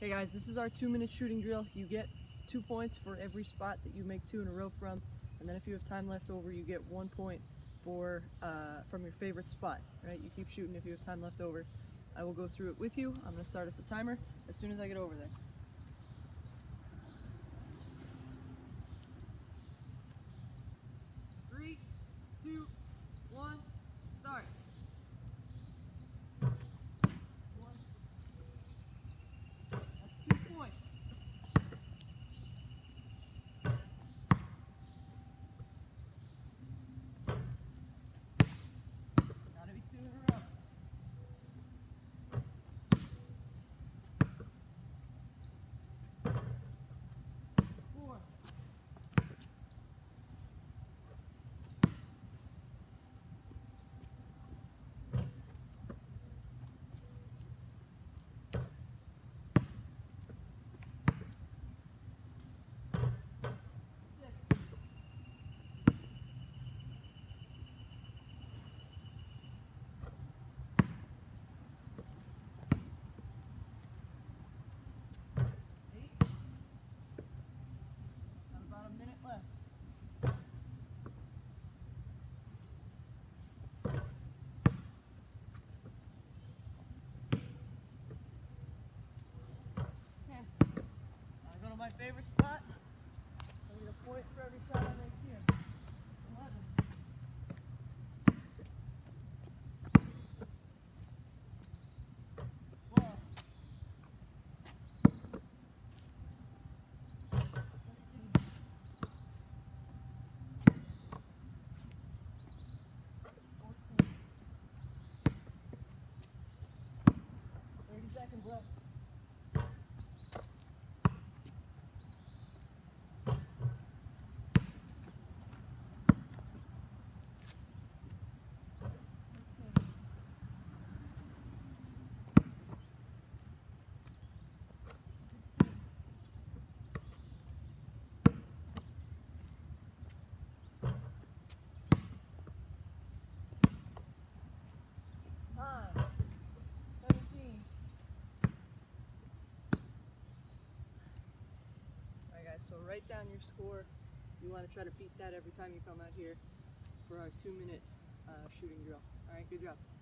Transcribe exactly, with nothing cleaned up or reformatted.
Hey guys, this is our two minute shooting drill. You get two points for every spot that you make two in a row from, and then if you have time left over, you get one point for uh, from your favorite spot. Right? You keep shooting if you have time left over. I will go through it with you. I'm going to start us a timer as soon as I get over there. Three, two, one, start. One. That's two points. Gotta be two in a row. Four. My favorite spot. I need a point for every shot I make here. eleven. twelve. thirteen. fourteen. thirty seconds left. So write down your score. You want to try to beat that every time you come out here for our two minute uh, shooting drill. All right, good job.